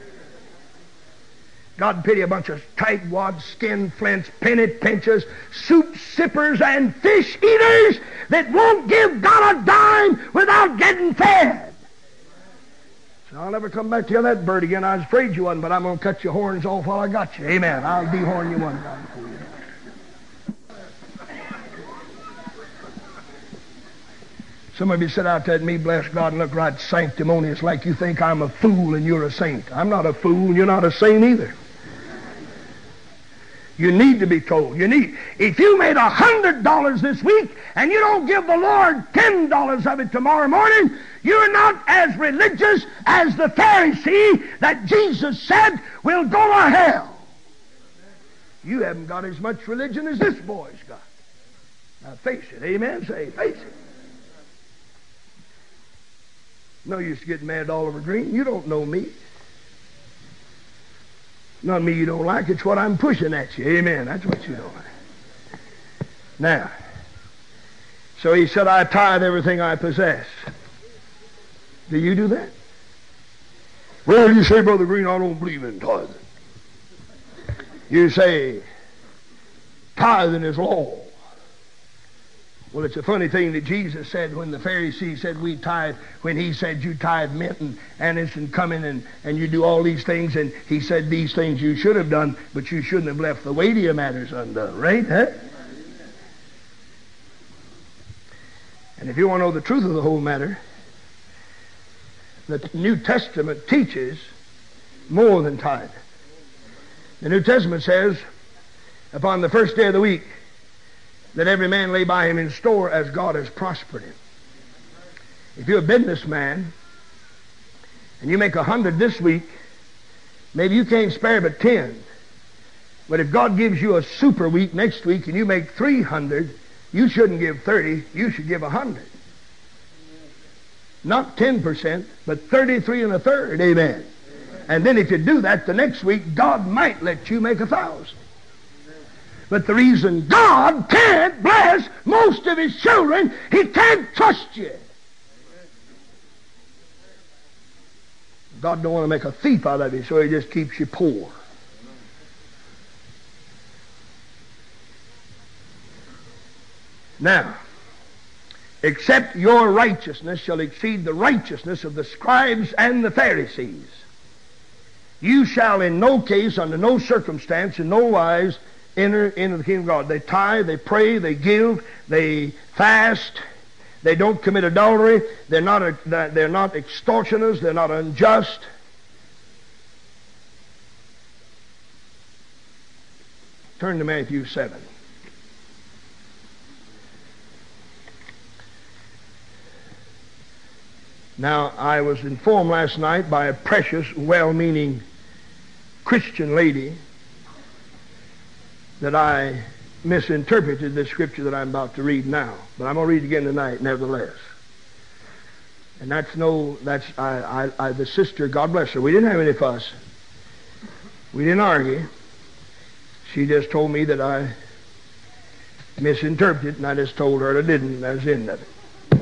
God pity a bunch of tightwads, skin flints, penny pinchers, soup sippers, and fish eaters that won't give God a dime without getting fed. So I'll never come back to that bird again. I was afraid you wasn't, but I'm going to cut your horns off while I got you. Amen. I'll dehorn you one time for you. Some of you sit out there at me, bless God, and look right sanctimonious like you think I'm a fool and you're a saint. I'm not a fool and you're not a saint either. You need to be told. If you made $100 this week and you don't give the Lord $10 of it tomorrow morning, you're not as religious as the Pharisee that Jesus said will go to hell. You haven't got as much religion as this boy's got. Now face it. Amen? Say, face it. No use getting mad all over green. You don't know me. Not me you don't like, it's what I'm pushing at you. Amen. That's what you don't like. Now, so he said, I tithe everything I possess. Do you do that? Well, you say, Brother Green, I don't believe in tithing. You say, tithing is law. Well, it's a funny thing that Jesus said when the Pharisees said we tithe, when he said you tithe mint and anise and cumin and you do all these things, and he said these things you should have done, but you shouldn't have left the weightier matters undone, right? Huh? And if you want to know the truth of the whole matter, the New Testament teaches more than tithe. The New Testament says, upon the first day of the week, that every man lay by him in store as God has prospered him. If you're a businessman and you make 100 this week, maybe you can't spare but 10. But if God gives you a super week next week and you make 300, you shouldn't give 30, you should give 100. Not 10%, but 33 1/3. Amen. And then if you do that the next week, God might let you make 1,000. But the reason God can't bless most of his children, he can't trust you. God don't want to make a thief out of you, so he just keeps you poor. Now, except your righteousness shall exceed the righteousness of the scribes and the Pharisees, you shall in no case, under no circumstance, in no wise, enter into the kingdom of God. They tithe, they pray, they give, they fast, they don't commit adultery, they're not extortioners, they're not unjust. Turn to Matthew 7. Now, I was informed last night by a precious, well-meaning Christian lady that I misinterpreted the scripture that I'm about to read now. But I'm going to read it again tonight, nevertheless. And the sister, God bless her, we didn't have any fuss. We didn't argue. She just told me that I misinterpreted, and I just told her that I didn't. That was the end of it.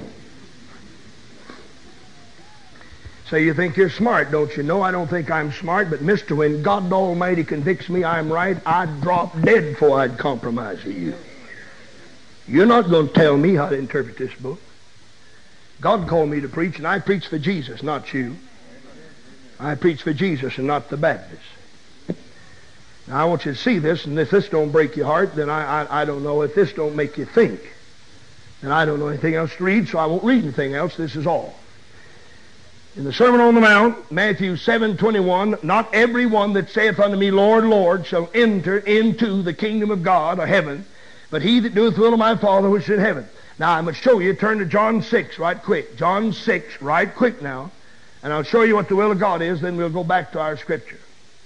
So you think you're smart, don't you? No, I don't think I'm smart, but mister, when God Almighty convicts me I'm right, I'd drop dead before I'd compromise with you. You're not going to tell me how to interpret this book. God called me to preach, and I preach for Jesus, not you. I preach for Jesus and not the Baptists. Now, I want you to see this, and if this don't break your heart, then I don't know. If this don't make you think, then I don't know anything else to read, so I won't read anything else. This is all. In the Sermon on the Mount, Matthew 7:21, not every one that saith unto me, Lord, Lord, shall enter into the kingdom of God or heaven, but he that doeth the will of my Father which is in heaven. Now, I'm going to show you, turn to John 6 right quick. John 6 right quick now, and I'll show you what the will of God is, then we'll go back to our scripture.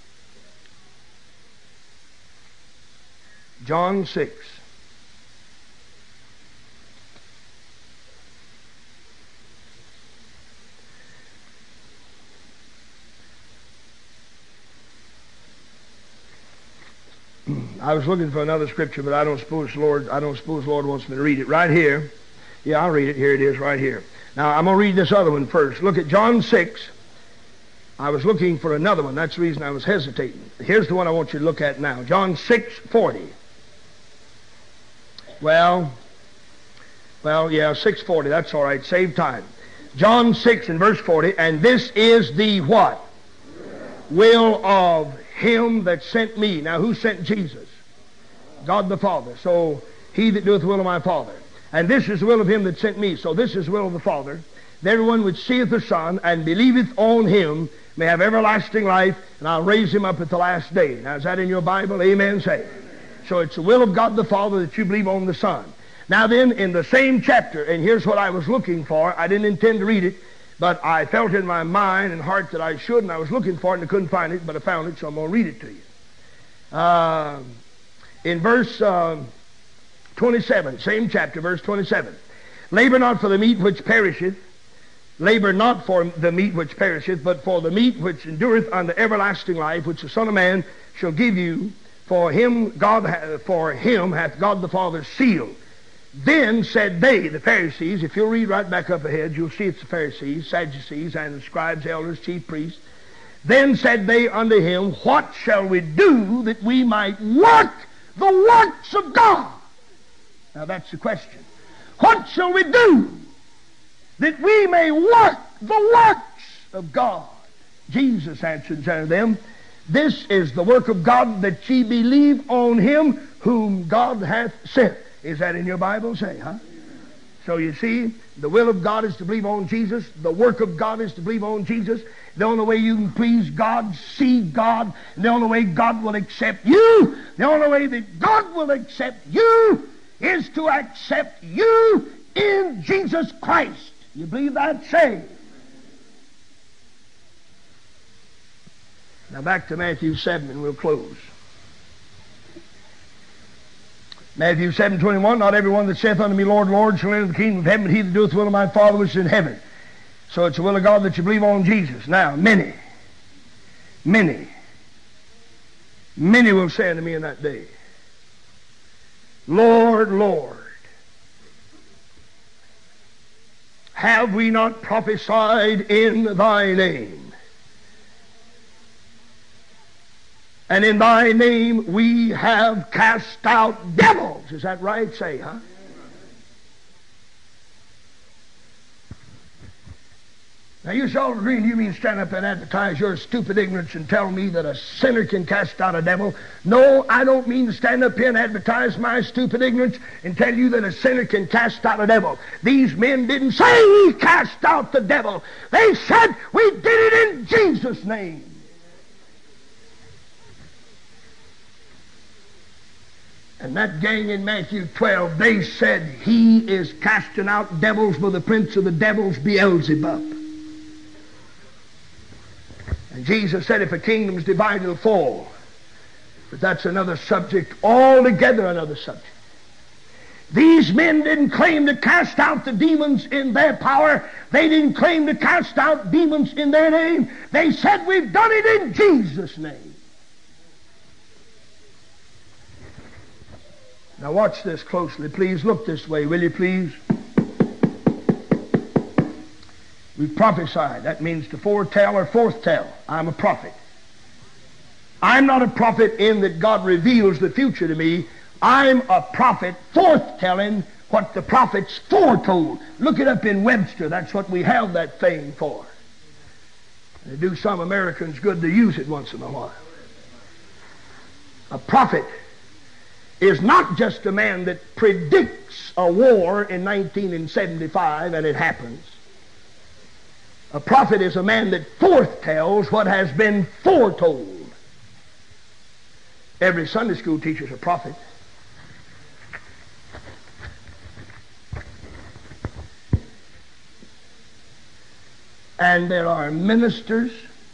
John 6. I was looking for another scripture, but I don't suppose Lord wants me to read it right here. Yeah, I'll read it. Here it is, right here. Now I'm going to read this other one first. Look at John 6. I was looking for another one. That's the reason I was hesitating. Here's the one I want you to look at now. John 6:40. Well, yeah, 6:40. That's all right. Save time. John 6 and verse 40, and this is the what? Will of him that sent me. Now who sent Jesus? God the Father. So he that doeth the will of my Father. And this is the will of him that sent me. So this is the will of the Father. That everyone which seeth the Son and believeth on him may have everlasting life, and I'll raise him up at the last day. Now is that in your Bible? Amen, say. So it's the will of God the Father that you believe on the Son. Now then, in the same chapter, and here's what I was looking for. I didn't intend to read it, but I felt in my mind and heart that I should, and I was looking for it and I couldn't find it, but I found it, so I'm going to read it to you. In verse 27, same chapter, verse 27. Labor not for the meat which perisheth, labor not for the meat which perisheth, but for the meat which endureth unto everlasting life, which the Son of Man shall give you. For him hath God the Father sealed. Then said they, the Pharisees, if you'll read right back up ahead, you'll see it's the Pharisees, Sadducees, and the scribes, elders, chief priests. Then said they unto him, what shall we do that we might work the works of God? Now that's the question. What shall we do that we may work the works of God? Jesus answered unto them, this is the work of God, that ye believe on him whom God hath sent. Is that in your Bible? Say, huh? So you see, the will of God is to believe on Jesus. The work of God is to believe on Jesus. The only way you can please God, see God, and the only way God will accept you, the only way that God will accept you is to accept you in Jesus Christ. You believe that? Say. Now back to Matthew 7 and we'll close. Matthew 7:21, not everyone that saith unto me, Lord, Lord, shall enter the kingdom of heaven, but he that doeth the will of my Father which is in heaven. So it's the will of God that you believe on Jesus. Now, many will say unto me in that day, Lord, Lord, have we not prophesied in thy name? And in thy name we have cast out devils. Is that right? Say, huh? Now you shall agree, and you mean stand up and advertise your stupid ignorance and tell me that a sinner can cast out a devil? No, I don't mean to stand up here and advertise my stupid ignorance and tell you that a sinner can cast out a devil. These men didn't say we cast out the devil. They said we did it in Jesus' name. And that gang in Matthew 12, they said he is casting out devils by the prince of the devils, Beelzebub. And Jesus said if a kingdom's divided, it'll fall. But that's another subject, altogether another subject. These men didn't claim to cast out the demons in their power. They didn't claim to cast out demons in their name. They said we've done it in Jesus' name. Now watch this closely. Please look this way, will you please? We prophesied. That means to foretell or forthtell. I'm a prophet. I'm not a prophet in that God reveals the future to me. I'm a prophet forthtelling what the prophets foretold. Look it up in Webster. That's what we have that thing for. They do some Americans good to use it once in a while. A prophet is not just a man that predicts a war in 1975 and it happens. A prophet is a man that forthtells what has been foretold. Every Sunday school teacher's a prophet. And there are ministers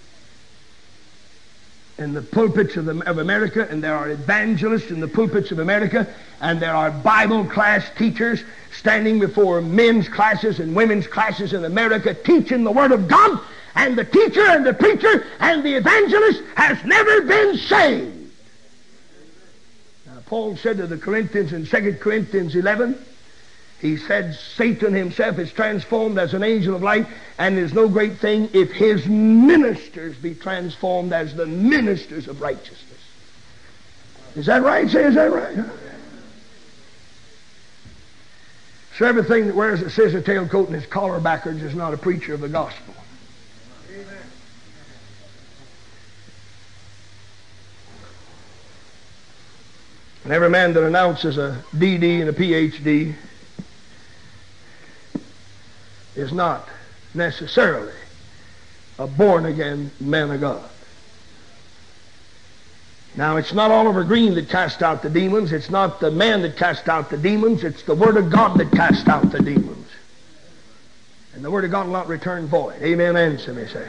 in the pulpits of America, and there are evangelists in the pulpits of America, and there are Bible class teachers standing before men's classes and women's classes in America teaching the Word of God, and the teacher and the preacher and the evangelist has never been saved. Now, Paul said to the Corinthians in 2 Corinthians 11, he said, Satan himself is transformed as an angel of light, and there's no great thing if his ministers be transformed as the ministers of righteousness. Is that right? Say, is that right? Huh? So everything that wears a scissor tail coat and his collar backwards is not a preacher of the gospel. Amen. And every man that announces a DD and a PhD is not necessarily a born-again man of God. Now, it's not Oliver Green that cast out the demons. It's not the man that cast out the demons. It's the Word of God that cast out the demons. And the Word of God will not return void. Amen and somebody say.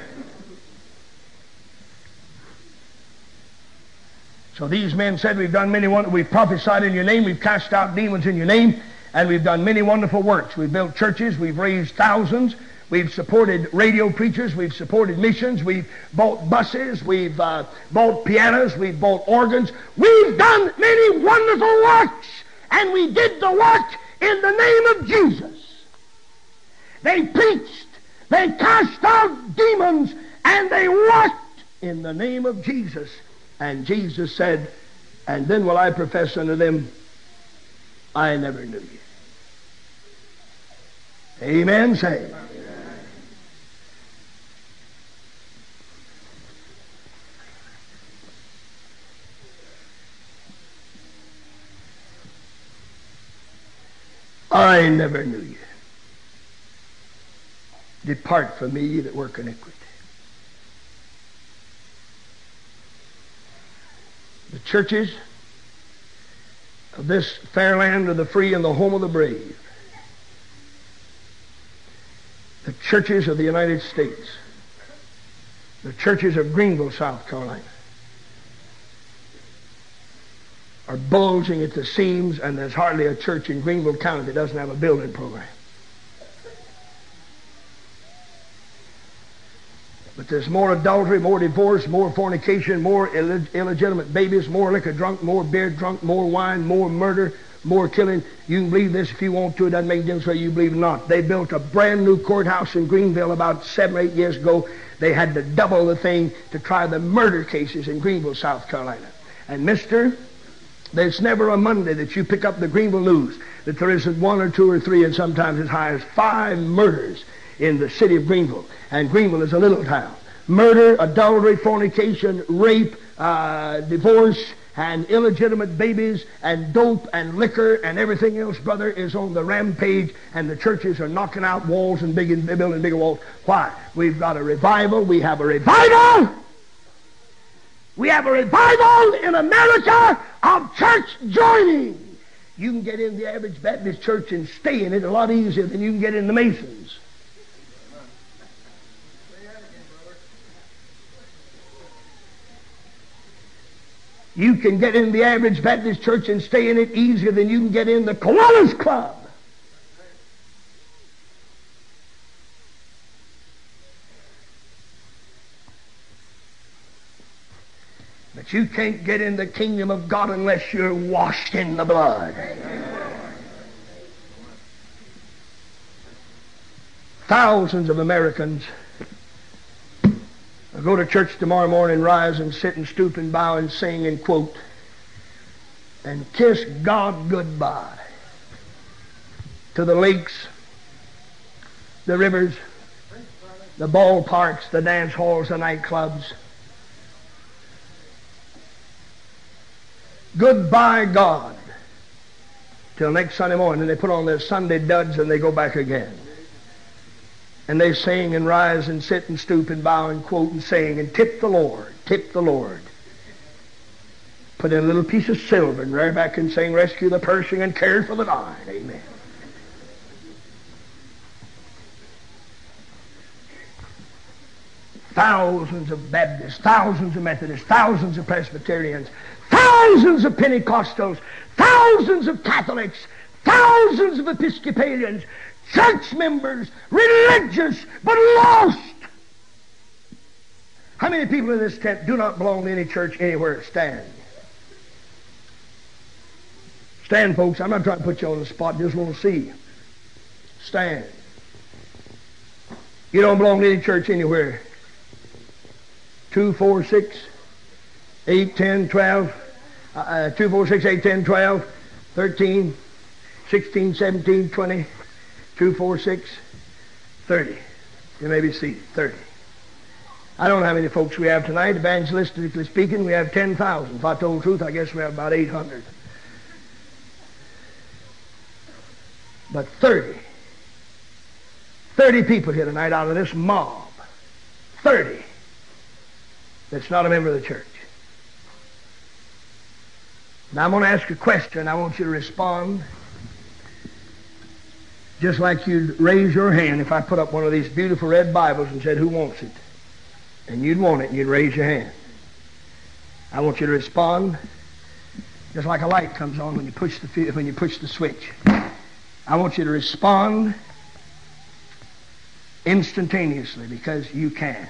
So these men said, we've done we've prophesied in your name, we've cast out demons in your name, and we've done many wonderful works. We've built churches, we've raised thousands, we've supported radio preachers, we've supported missions, we've bought buses, we've bought pianos, we've bought organs. We've done many wonderful works, and we did the work in the name of Jesus. They preached, they cast out demons, and they worked in the name of Jesus. And Jesus said, and then will I profess unto them, I never knew you. Amen, say. Amen. I never knew you. Depart from me, ye that work iniquity. The churches of this fair land of the free and the home of the brave, the churches of the United States, the churches of Greenville, South Carolina, are bulging at the seams, and there's hardly a church in Greenville County that doesn't have a building program. But there's more adultery, more divorce, more fornication, more illegitimate babies, more liquor drunk, more beer drunk, more wine, more murder, more killing. You can believe this if you want to. It doesn't make a difference whether you believe it or not. They built a brand new courthouse in Greenville about 7 or 8 years ago. They had to double the thing to try the murder cases in Greenville, South Carolina. And there's never a Monday that you pick up the Greenville News that there isn't 1 or 2 or 3 and sometimes as high as 5 murders in the city of Greenville. And Greenville is a little town. Murder, adultery, fornication, rape, divorce, and illegitimate babies, and dope, and liquor, and everything else, brother, is on the rampage, and the churches are knocking out walls and building bigger walls. Why? We've got a revival. We have a revival. We have a revival in America of church joining. You can get in the average Baptist church and stay in it a lot easier than you can get in the Masons. You can get in the average Baptist church and stay in it easier than you can get in the Kiwanis Club. But you can't get in the kingdom of God unless you're washed in the blood. Thousands of Americans go to church tomorrow morning, rise and sit and stoop and bow and sing and quote and kiss God goodbye to the lakes, the rivers, the ballparks, the dance halls, the nightclubs. Goodbye, God. Till next Sunday morning, they put on their Sunday duds and they go back again. And they sing and rise and sit and stoop and bow and quote and sing and tip the Lord, tip the Lord. Put in a little piece of silver and rear back and sing, rescue the perishing and care for the dying. Amen. Thousands of Baptists, thousands of Methodists, thousands of Presbyterians, thousands of Pentecostals, thousands of Catholics, thousands of Episcopalians, church members, religious, but lost. How many people in this tent do not belong to any church anywhere? Stand. Stand, folks. I'm not trying to put you on the spot. Just want to see you. Stand. You don't belong to any church anywhere. 2, 4, 6, 8, 10, 12, 2, 4, 6, 8, 10, 12, 13, 16, 17, 20. 2, 4, 6, 30. You may be seated. 30. I don't know how many folks we have tonight. Evangelistically speaking, we have 10,000. If I told the truth, I guess we have about 800. But 30 people here tonight out of this mob. 30 that's not a member of the church. Now I'm going to ask a question. I want you to respond just like you'd raise your hand if I put up one of these beautiful red Bibles and said, who wants it? And you'd want it and you'd raise your hand. I want you to respond just like a light comes on when you push the switch. I want you to respond instantaneously because you can.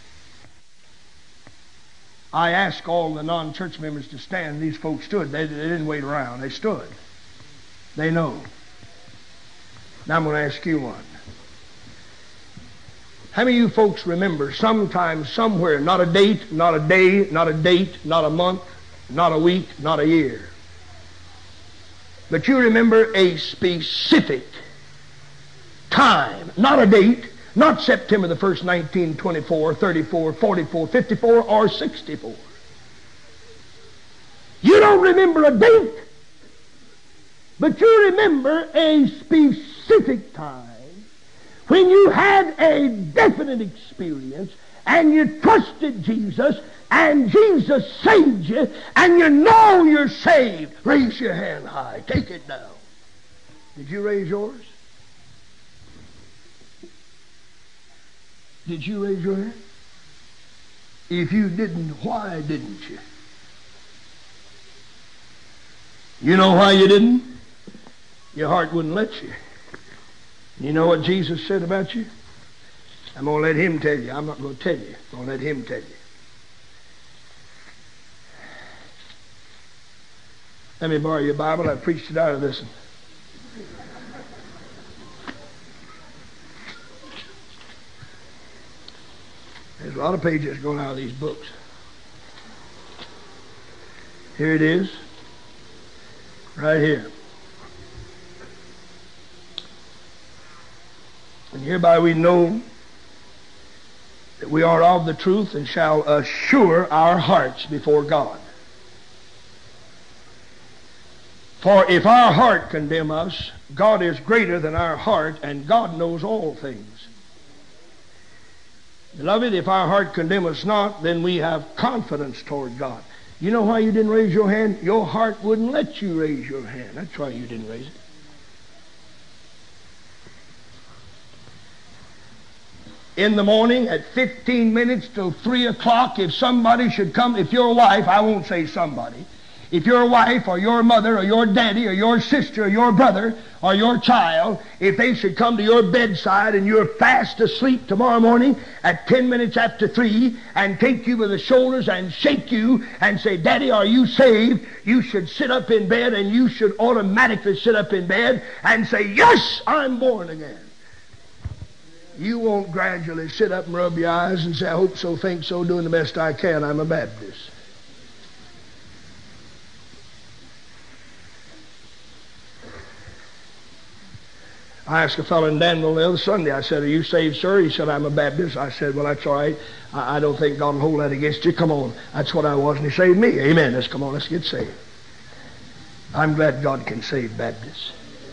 I asked all the non-church members to stand. These folks stood. They didn't wait around. They stood. They know. Now I'm going to ask you one. How many of you folks remember sometime, somewhere, not a date, not a day, not a date, not a month, not a week, not a year, but you remember a specific time, not a date, not September the 1st, 1924, 34, 44, 54, or 64. You don't remember a date, but you remember a specific time when you had a definite experience and you trusted Jesus and Jesus saved you and you know you're saved. Raise your hand high. Take it down. Did you raise yours? Did you raise your hand? If you didn't, why didn't you? You know why you didn't? Your heart wouldn't let you. You know what Jesus said about you? I'm going to let him tell you. I'm not going to tell you. I'm going to let him tell you. Let me borrow your Bible. I preached it out of this one. There's a lot of pages going out of these books. Here it is. Right here. And hereby we know that we are of the truth and shall assure our hearts before God. For if our heart condemn us, God is greater than our heart, and God knows all things. Beloved, if our heart condemn us not, then we have confidence toward God. You know why you didn't raise your hand? Your heart wouldn't let you raise your hand. That's why you didn't raise it. In the morning at 15 minutes till 3 o'clock, if somebody should come, if your wife, I won't say somebody, if your wife or your mother or your daddy or your sister or your brother or your child, if they should come to your bedside and you're fast asleep tomorrow morning at 10 minutes after 3 and take you by the shoulders and shake you and say, Daddy, are you saved? You should sit up in bed, and you should automatically sit up in bed and say, yes, I'm born again. You won't gradually sit up and rub your eyes and say, I hope so, think so, doing the best I can, I'm a Baptist. I asked a fellow in Danville the other Sunday, I said, are you saved, sir? He said, I'm a Baptist. I said, well, that's all right. I don't think God will hold that against you. Come on. That's what I was, and he saved me. Amen. Let's come on, let's get saved. I'm glad God can save Baptists.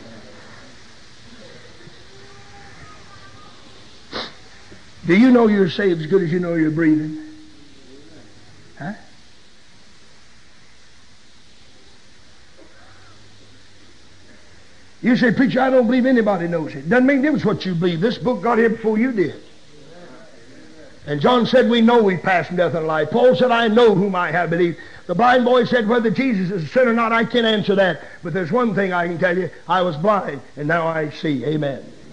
Do you know you're saved as good as you know you're breathing? Huh? You say, preacher, I don't believe anybody knows it. Doesn't make any difference what you believe. This book got here before you did. And John said, we know we pass from death and life. Paul said, I know whom I have believed. The blind boy said, whether Jesus is a sinner or not, I can't answer that. But there's one thing I can tell you. I was blind, and now I see. Amen.